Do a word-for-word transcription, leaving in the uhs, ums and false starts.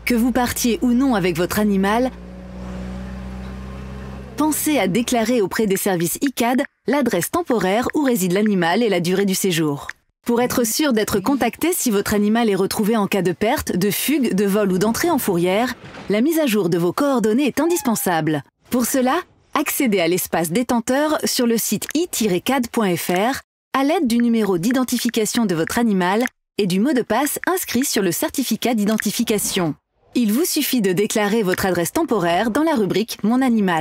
Que vous partiez ou non avec votre animal, pensez à déclarer auprès des services I C A D l'adresse temporaire où réside l'animal et la durée du séjour. Pour être sûr d'être contacté si votre animal est retrouvé en cas de perte, de fugue, de vol ou d'entrée en fourrière, la mise à jour de vos coordonnées est indispensable. Pour cela, accédez à l'espace détenteur sur le site i tiret c a d point f r à l'aide du numéro d'identification de votre animal et du mot de passe inscrit sur le certificat d'identification. Il vous suffit de déclarer votre adresse temporaire dans la rubrique « Mon animal ».